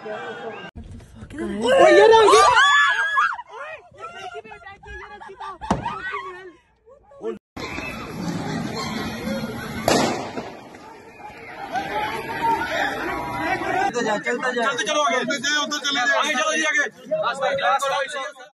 चलते चलो आगे, उधर चले जाए, आगे चलो जी आगे।